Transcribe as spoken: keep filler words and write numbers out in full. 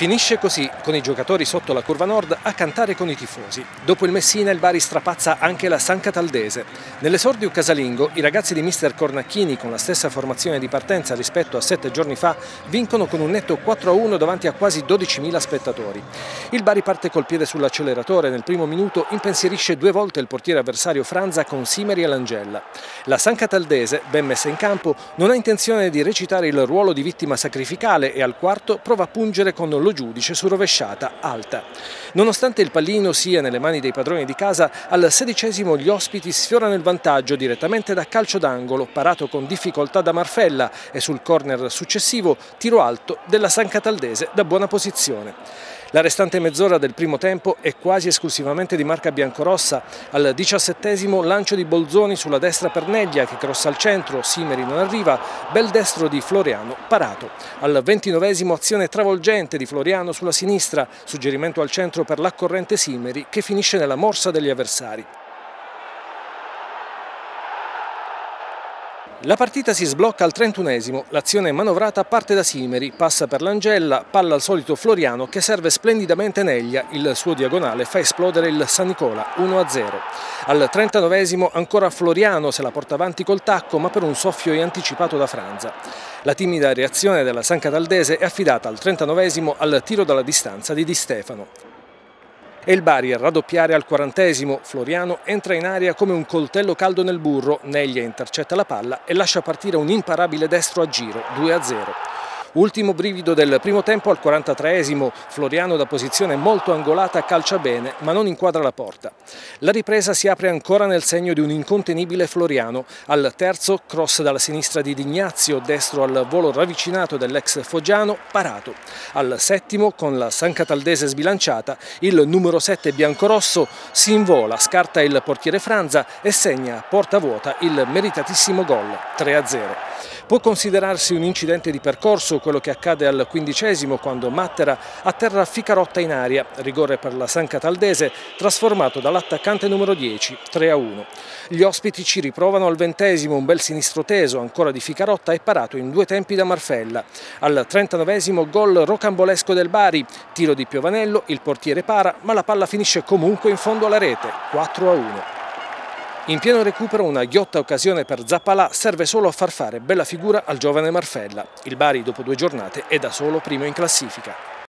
Finisce così, con i giocatori sotto la curva nord a cantare con i tifosi. Dopo il Messina il Bari strapazza anche la San Cataldese. Nell'esordio casalingo i ragazzi di mister Cornacchini, con la stessa formazione di partenza rispetto a sette giorni fa, vincono con un netto quattro a uno davanti a quasi dodicimila spettatori. Il Bari parte col piede sull'acceleratore, nel primo minuto impensierisce due volte il portiere avversario Franza con Simeri e Langella. La San Cataldese, ben messa in campo, non ha intenzione di recitare il ruolo di vittima sacrificale e al quarto prova a pungere con lo giudice su rovesciata alta. Nonostante il pallino sia nelle mani dei padroni di casa, al sedicesimo gli ospiti sfiorano il vantaggio direttamente da calcio d'angolo, parato con difficoltà da Marfella, e sul corner successivo tiro alto della San Cataldese da buona posizione. La restante mezz'ora del primo tempo è quasi esclusivamente di marca biancorossa. Al diciassettesimo lancio di Bolzoni sulla destra per Neglia che crossa al centro, Simeri non arriva, bel destro di Floriano parato. Al ventinovesimo azione travolgente di Floriano sulla sinistra, suggerimento al centro per l'accorrente Simeri che finisce nella morsa degli avversari. La partita si sblocca al trentunesimo, l'azione manovrata parte da Simeri, passa per Langella, palla al solito Floriano che serve splendidamente Neglia, il suo diagonale fa esplodere il San Nicola, uno a zero. Al trentanovesimo ancora Floriano se la porta avanti col tacco ma per un soffio anticipato da Franza. La timida reazione della San Cataldese è affidata al trentanovesimo al tiro dalla distanza di Di Stefano. E il Bari a raddoppiare al quarantesimo, Floriano entra in aria come un coltello caldo nel burro, Neglia intercetta la palla e lascia partire un imparabile destro a giro, due a zero. Ultimo brivido del primo tempo al quarantatreesimo, Floriano da posizione molto angolata calcia bene ma non inquadra la porta. La ripresa si apre ancora nel segno di un incontenibile Floriano, al terzo cross dalla sinistra di D'Ignazio, destro al volo ravvicinato dell'ex Foggiano, parato. Al settimo, con la San Cataldese sbilanciata, il numero sette biancorosso si invola, scarta il portiere Franza e segna a porta vuota il meritatissimo gol, tre a zero. Può considerarsi un incidente di percorso quello che accade al quindicesimo quando Mattera atterra Ficarotta in aria, rigore per la San Cataldese trasformato dall'attaccante numero dieci, tre a uno. Gli ospiti ci riprovano al ventesimo, un bel sinistro teso ancora di Ficarotta e parato in due tempi da Marfella. Al trentanovesimo gol rocambolesco del Bari, tiro di Piovanello, il portiere para ma la palla finisce comunque in fondo alla rete, quattro a uno. In pieno recupero una ghiotta occasione per Zappalà serve solo a far fare bella figura al giovane Marfella. Il Bari dopo due giornate è da solo primo in classifica.